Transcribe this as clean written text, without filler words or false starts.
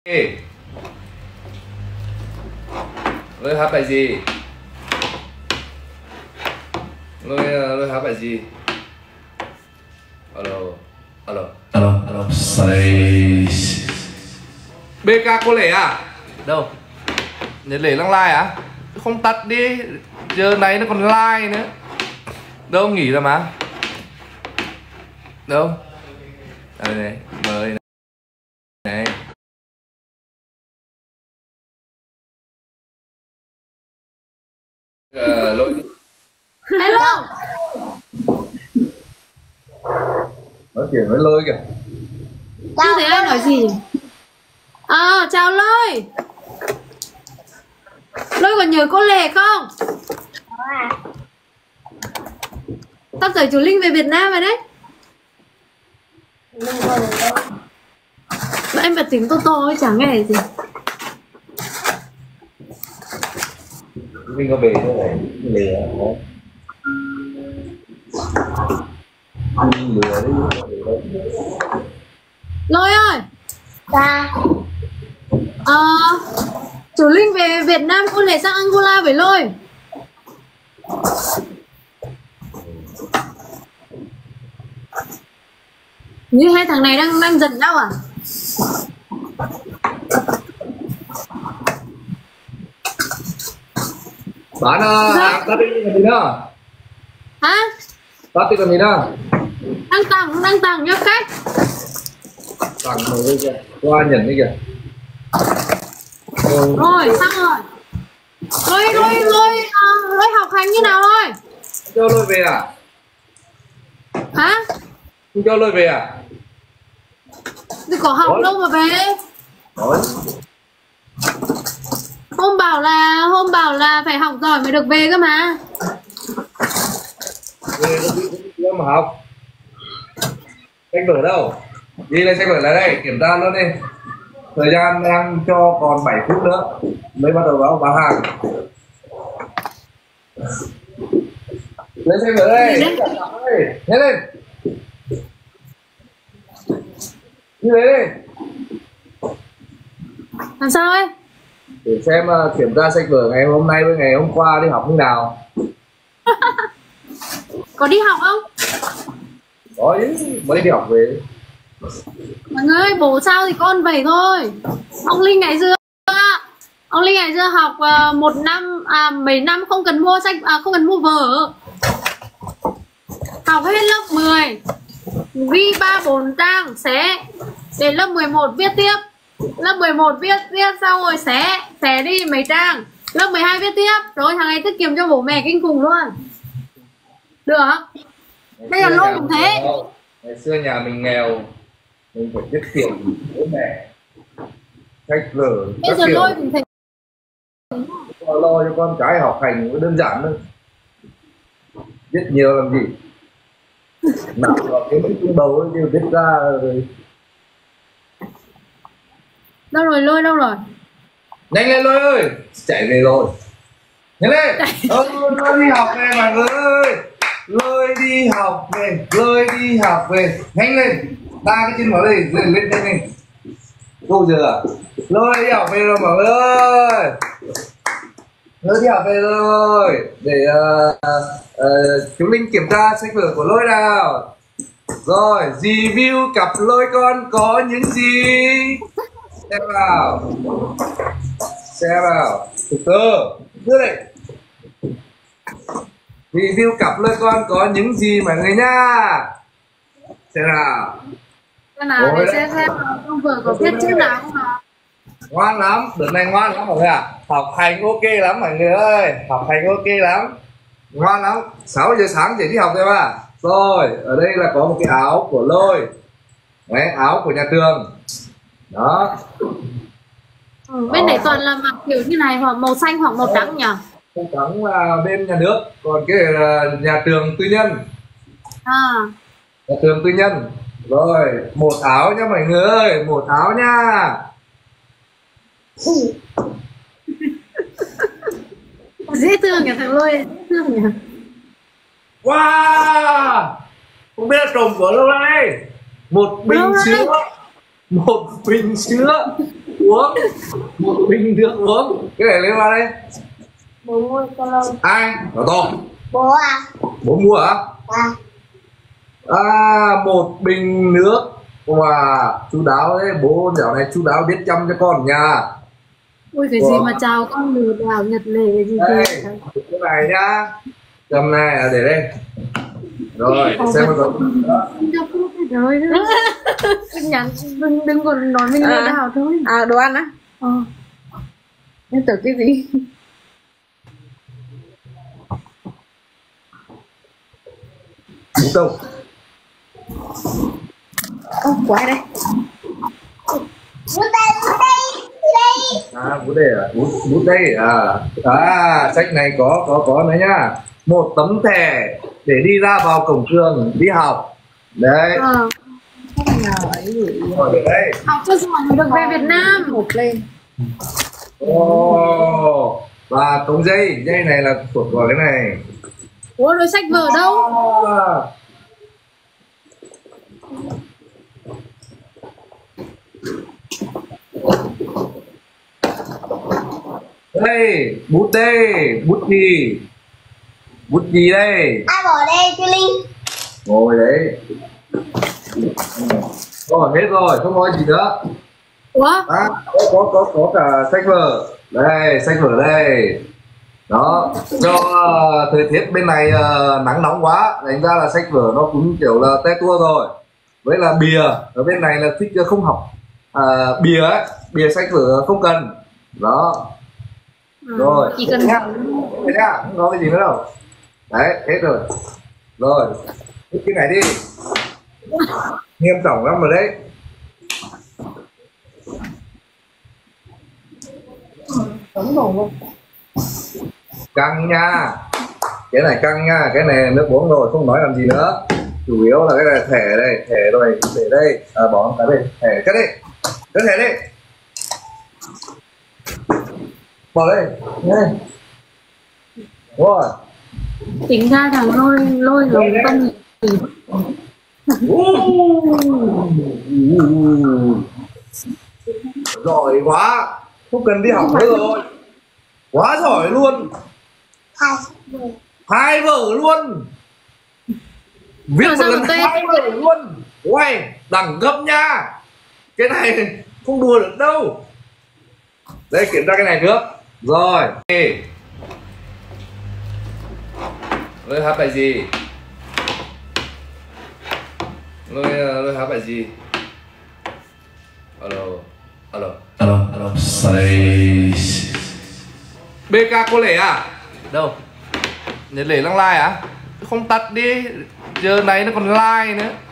Lôi hát bài gì? Lôi hát bài gì? Alo. BK cô Lệ à? Đâu? Nhật Lệ đang like à? Không tắt đi. Giờ này nó còn like nữa. Đâu nghỉ rồi mà. Đâu? Đây này, mời này. Lôi. Hello. Nói chuyện với Lôi kìa. Chưa thấy ai nói gì. Chào Lôi. Lôi còn nhớ cô Lệ không? Sắp tới chú Linh về Việt Nam rồi đấy. Em bật tiếng to to ấy, chẳng nghe gì. Mình có về thế này lừa hả? Lừa đấy. Lôi ơi. Dạ. Chú Linh về Việt Nam, cô Lệ sang Angola với Lôi. Như hai thằng này đang giận nhau à? Bạn tắt đi làm gì nữa? Hả? Tắt đi làm gì nữa? Đang tặng cho khách. Tặng rồi đây kìa, qua nhận đi kìa. Rồi, xong rồi. Lôi học hành như nào rồi? Cho Lôi về à? Hả? Không cho Lôi về à? Thì có học đâu mà về. Rồi. Hôm bảo là phải học giỏi mới được về cơ mà. Về đâu mà học? Sách vở đâu? Đi lên sách vở lại đây, kiểm tra luôn đi. Thời gian đang cho còn 7 phút nữa mới bắt đầu báo hàng. Lên sách vở đây. Nhớ lên. Như thế đi. Làm sao ấy? Để xem kiểm tra sách vở ngày hôm nay với ngày hôm qua đi học như nào. Có đi học không? Có chứ, mới đi học về. Mọi người ơi, bố sao thì con vậy thôi. Ông Linh ngày xưa học một năm mấy năm không cần mua sách, không cần mua vở. Học hết lớp 10 ghi 3-4 trang xé. Đến lớp 11 viết tiếp. Lớp 11 viết xong rồi xé đi mấy trang. Lớp 12 viết tiếp. Rồi thằng này tiết kiệm cho bố mẹ kinh khủng luôn. Được. Bây giờ Lôi cũng thế. Ngày xưa nhà mình nghèo, mình phải tiết kiệm bố mẹ. Sách vở. Bây giờ Lôi cũng thế. Lo cho con cái học hành cũng đơn giản thôi. Viết nhiều làm gì? Nào vào cái lúc đầu ấy đều viết ra rồi. Đâu rồi Lôi, đâu rồi? Nhanh lên Lôi ơi, chạy về rồi. Nhanh lên. Lôi đi học về mọi người ơi. Lôi đi học về. Nhanh lên. Ta cái chân vào đây, lên. Cô giờ à? Lôi đi học về rồi mọi người ơi. Lôi đi học về rồi. Để chú Linh kiểm tra sách vở của Lôi nào. Rồi, review cặp Lôi con có những gì? Xem vào. Từ từ đây. Review cặp Lôi con có những gì mọi người nha. Xem nào. Để xem trong vở có viết chữ nào không nào. Ngoan lắm, đợt này ngoan lắm mọi người ạ. Học hành ok lắm mọi người ơi. Học hành ok lắm. Ngoan lắm. 6 giờ sáng chỉ đi học thôi mà. Rồi, ở đây là có một cái áo của Lôi. Đấy, áo của nhà trường. Đó. Bên này toàn là mặc kiểu như này, hoặc màu xanh hoặc màu trắng nhỉ? Màu trắng là bên nhà nước, còn cái này là nhà trường tư nhân. Nhà trường tư nhân. Rồi, một áo nha mọi người ơi, một áo nha. Dễ thương nhỉ thằng Lôi, dễ thương nhỉ. Wow, không biết là trồng của lâu đây. Một bình sữa. uống. Một bình nước uống. Cái này lên vào đây. Bố mua cho lâu. Ai? Nó to. Bố à? Bố mua hả? À. Một bình nước. Wow, chú đáo đấy. Bố dạo này chú đáo biết chăm cho con nhà. Ui cái gì mà chào con lừa đảo nhật lệ gì Đây, thế? cái này nhá. Cầm này để đây. Rồi, xem một rồi. Rồi đó. Nhắn đừng còn nói mình lừa đảo thôi. À đồ ăn á? Em tưởng cái gì? Bút đâu? Quái đây. Bút đây, Bút đây à? Bút đây à? Sách này có nữa nhá. Một tấm thẻ để đi ra vào cổng trường đi học. Đấy. Rồi đây. Học cho giỏi được về Việt Nam. một lên. Và tấm dây này là thuộc vào cái này. Ủa rồi sách vở đâu? Đây, bút gì đây? Ai bỏ đây Chu Linh? Ngồi đấy. Rồi hết rồi, không nói gì nữa. Ủa? Có cả sách vở. Đây, sách vở đây. Đó, cho thời tiết bên này nắng nóng quá, thành ra là sách vở nó cũng kiểu là te tua rồi. Với là bìa, ở bên này là thích không học bìa ấy, bìa sách vở không cần. Đó. Rồi. Chỉ cần Thế nhá, không có cái gì nữa đâu. Đấy, hết rồi. Rồi, cái này đi. Nghiêm trọng lắm rồi đấy. Căng nha. Cái này căng nha, cái này nước uống rồi, không nói làm gì nữa. Chủ yếu là cái này thẻ đây, thẻ rồi, để đây, bỏ cái đây, thẻ cái đây. Cái thẻ đây. Bỏ đây, đây. Rồi. tính ra thằng lôi lồng công Giỏi quá, không cần đi học nữa rồi, quá giỏi luôn. Hai vở luôn, viết một lần hai vở luôn. Uầy, đẳng cấp nha, cái này không đùa được đâu. Đây, kiểm tra cái này trước. Rồi Lôi hát bài gì? Lôi hát bài gì? Alo. BK cô lể à? Đâu? Nhật lể lăng like à? Không tắt đi, giờ này nó còn like nữa.